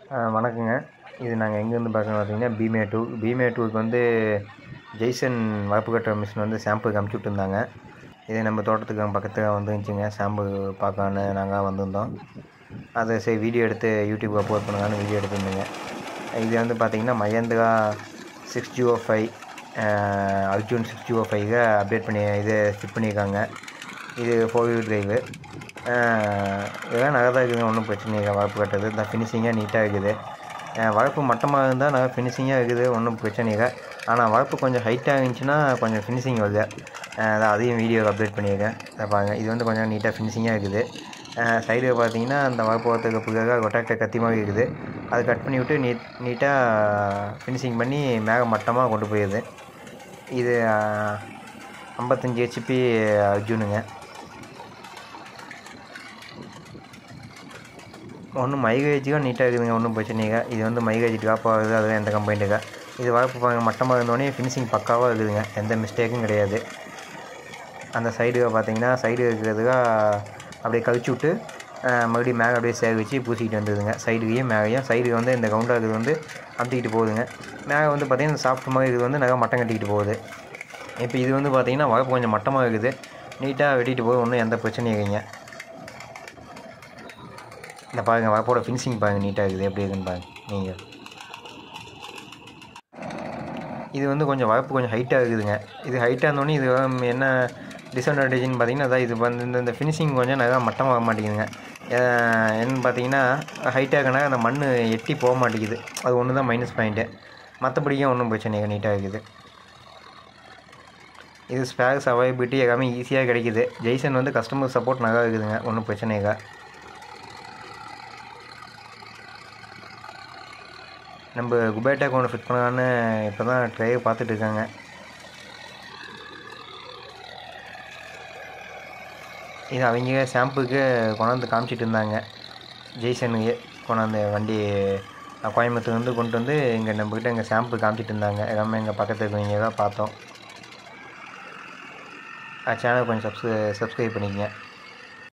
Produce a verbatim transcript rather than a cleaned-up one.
வணக்கங்க. இது நாங்கள் எங்கேருந்து பார்க்குறோம் பார்த்தீங்கன்னா பீமேட்டூர் பீமேட்டூருக்கு வந்து ஜெய்சன் வரப்பு கட்டுற மிஷின் வந்து சாம்பிளுக்கு அமுச்சு விட்டுருந்தாங்க. இதே நம்ம தோட்டத்துக்கு பக்கத்தில் வந்துருந்துச்சிங்க. சாம்பிள் பார்க்கலான்னு நாங்கள் வந்திருந்தோம். அதை சரி வீடியோ எடுத்து யூடியூப் அப்லோட் பண்ணுங்கன்னு வீடியோ எடுத்துருந்தேங்க. இது வந்து பார்த்திங்கன்னா Mahindra six zero five Arjun six zero five update பண்ணி இது ஃபிட் பண்ணியிருக்காங்க. இது ஃபோர் வீல் டிரைவு. இதெல்லாம் நல்லா தான் இருக்குதுங்க, ஒன்றும் பிரச்சனை இல்லை. வரப்பு கட்டுறது இந்த ஃபினிஷிங்காக நீட்டாக இருக்குது. வரப்பு மட்டமாக இருந்தால் நல்லா ஃபினிஷிங்காக இருக்குது, ஒன்றும் பிரச்சனை இல்லை. ஆனால் வரப்பு கொஞ்சம் ஹைட்டாக இருந்துச்சுன்னா கொஞ்சம் ஃபினிஷிங் வருது. அதான் அதையும் வீடியோ அப்டேட் பண்ணியிருக்கேன். அதை பாருங்கள். இது வந்து கொஞ்சம் நீட்டாக ஃபினிஷிங்காக இருக்குது. சைடில் பார்த்தீங்கன்னா அந்த வரப்பு ஓரத்துக்கு புதுக்காக ரொட்டாக்டர் கத்தி மாதிரி இருக்குது. அதை கட் பண்ணி விட்டு நீட் நீட்டாக ஃபினிஷிங் பண்ணி மேலே மட்டமாக கொண்டு போயிடுது. இது ஐம்பத்தஞ்சு ஹெச்பி அர்ஜுனுங்க. ஒன்றும் மைலேஜுக்கும் நீட்டாக இருக்குதுங்க, ஒன்றும் பிரச்சனை இல்லை. இது வந்து மைலேஜ் ட்ராப் ஆகுது, அதெல்லாம் எந்த கம்ப்ளைண்ட்டுங்க. இது வரப்பு பாருங்கள், மட்டமாக இருந்தோடனே ஃபினிஷிங் பக்காவாக இருக்குதுங்க, எந்த மிஸ்டேக்கும் கிடையாது. அந்த சைடு பார்த்தீங்கன்னா சைடு இருக்கிறதுக்காக அப்படியே கழிச்சு விட்டு மறுபடியும் மேலே அப்படியே சேர் வச்சு பூசிக்கிட்டு வந்துடுதுங்க. சைடுலேயும் மேலேயும் சைடு வந்து இந்த கவுண்டாக இருக்கிறது வந்து அமுத்திக்கிட்டு போகுதுங்க. மேலே வந்து பார்த்திங்கன்னா இந்த சாஃப்ட் மாதிரி இது வந்து நல்லா மட்டம் கட்டிக்கிட்டு போகுது. இப்போ இது வந்து பார்த்திங்கன்னா வரப்பு கொஞ்சம் மட்டமாக இருக்குது, நீட்டாக வெட்டிகிட்டு போகுது, ஒன்றும் எந்த பிரச்சனையும் இல்லைங்க. இந்த பாருங்கள், வரப்போட ஃபினிஷிங் பாருங்கள், நீட்டாக இருக்குது. எப்படி இருக்குன்னு பாருங்கள் நீங்கள். இது வந்து கொஞ்சம் வரப்பு கொஞ்சம் ஹைட்டாக இருக்குதுங்க. இது ஹைட்டாக இருந்தோடனே இது என்ன டிஸ்அட்வான்டேஜ்னு பார்த்தீங்கன்னா அதான் இது வந்து இந்த இந்த ஃபினிஷிங் கொஞ்சம் நல்லா மட்டமாக வர மாட்டேங்குதுங்க. என்னன்னு பார்த்தீங்கன்னா ஹைட்டாக இருக்கனா அந்த மண் எட்டி போக மாட்டேங்குது. அது ஒன்று தான் மைனஸ் பாயிண்ட்டு. மற்றபடியும் ஒன்றும் பிரச்சனை இல்லை, நீட்டாக இருக்குது. இது ஸ்பேர்ஸ் அவைலபிலிட்டி எல்லாமே ஈஸியாக கிடைக்கிது. ஜெய்சன் வந்து கஸ்டமர் சப்போர்ட் நல்லா இருக்குதுங்க, ஒன்றும் பிரச்சனை இல்லை. நம்ம குபேட்டாக்கு ஒன்று ஃபிட் பண்ணலான்னு இப்போ தான் ட்ரையை பார்த்துட்டு இருக்காங்க. இது அவங்க சாம்பிளுக்கு கொண்டாந்து காமிச்சிட்டு இருந்தாங்க. ஜெய்சனுக்கு கொண்டாந்து வண்டி கோயம்புத்தூர்லேருந்து கொண்டு வந்து இங்கே நம்மக்கிட்ட இங்கே சாம்பிள் காமிச்சிட்டு இருந்தாங்க. எல்லாமே எங்கள் பக்கத்தில் இருக்கவங்க தான் பார்த்தோம். சேனல் கொஞ்சம் சப்ஸ் சப்ஸ்கிரைப் பண்ணிக்கங்க.